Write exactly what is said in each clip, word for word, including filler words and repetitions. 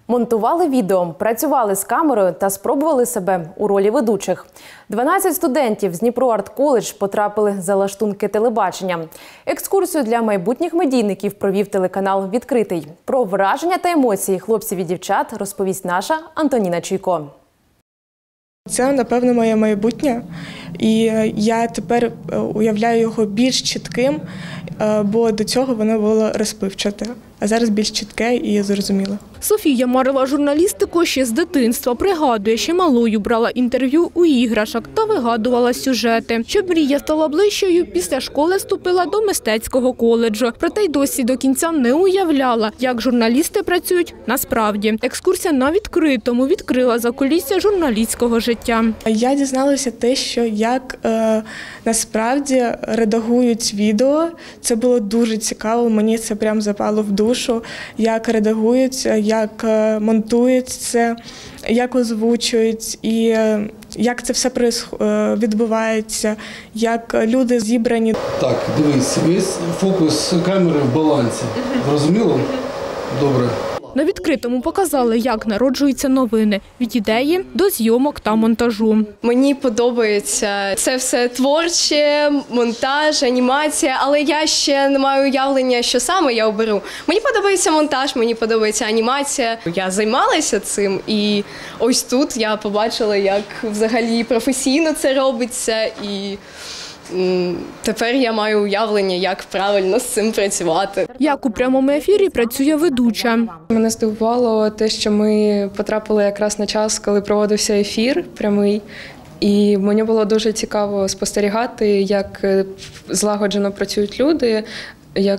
Монтували відео, працювали з камерою та спробували себе у ролі ведучих. дванадцять студентів з Дніпро арт-коледж потрапили за лаштунки телебачення. Екскурсію для майбутніх медійників провів телеканал «Відкритий». Про враження та емоції хлопців і дівчат розповість наша Антоніна Чуйко. Це, напевно, моє майбутнє. І я тепер уявляю його більш чітким, бо до цього воно було розпливчате. А зараз більш чітке і зрозуміле. Софія марила журналістику ще з дитинства. Пригадує, що малою брала інтерв'ю у іграшок та вигадувала сюжети. Щоб мрія стала ближчою, після школи вступила до мистецького коледжу. Проте й досі до кінця не уявляла, як журналісти працюють насправді. Екскурсія на відкритому відкрила закулісся журналістського життя. Я дізналася те, що як е, насправді редагують відео. Це було дуже цікаво, мені це прям запало в душу, як редагують, як монтують це, як озвучують і як це все відбувається, як люди зібрані. Так, дивись, весь фокус камери в балансі. Зрозуміло? Добре. На відкритому показали, як народжуються новини – від ідеї до зйомок та монтажу. Мені подобається це все творче, монтаж, анімація, але я ще не маю уявлення, що саме я оберу. Мені подобається монтаж, мені подобається анімація. Я займалася цим і ось тут я побачила, як взагалі професійно це робиться і тепер я маю уявлення, як правильно з цим працювати. Як у прямому ефірі працює ведуча. Мене здивувало те, що ми потрапили якраз на час, коли проводився ефір прямий. І мені було дуже цікаво спостерігати, як злагоджено працюють люди, як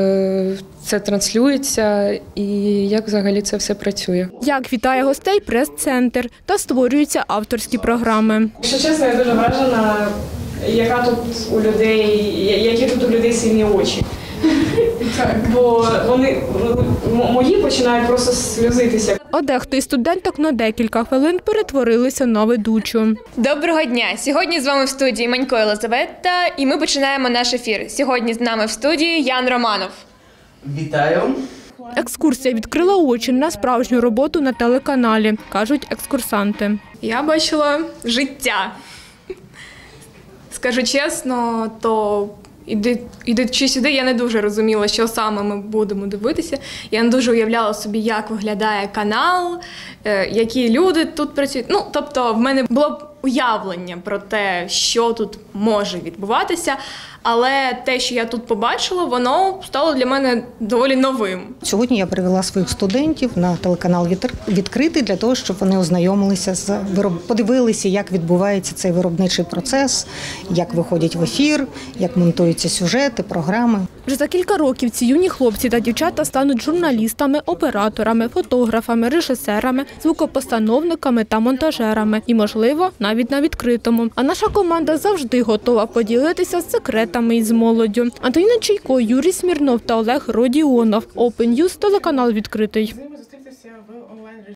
це транслюється і як взагалі це все працює. Як вітає гостей прес-центр та створюються авторські програми. Якщо чесно, я дуже вражена, яка тут у людей, які тут у людей сильні очі. Бо вони, мої починають просто сльозитися. А дехто із студенток на декілька хвилин перетворилися на ведучу. Доброго дня! Сьогодні з вами в студії Манько Єлизавета, і ми починаємо наш ефір. Сьогодні з нами в студії Ян Романов. Вітаю! Екскурсія відкрила очі на справжню роботу на телеканалі, кажуть екскурсанти. Я бачила життя. Скажу чесно, то ідучи сюди, я не дуже розуміла, що саме ми будемо дивитися. Я не дуже уявляла собі, як виглядає канал, які люди тут працюють. Ну, тобто, в мене було уявлення про те, що тут може відбуватися, але те, що я тут побачила, воно стало для мене доволі новим. Сьогодні я привела своїх студентів на телеканал «Відкритий» для того, щоб вони ознайомилися з подивилися, як відбувається цей виробничий процес, як виходять в ефір, як монтуються сюжети, програми. Вже за кілька років ці юні хлопці та дівчата стануть журналістами, операторами, фотографами, режисерами, звукопостановниками та монтажерами. І, можливо, навіть на відкритому. А наша команда завжди готова поділитися секретами із молоддю. Антоніна Чуйко, Юрій Смірнов та Олег Родіонов. Open News, телеканал «Відкритий».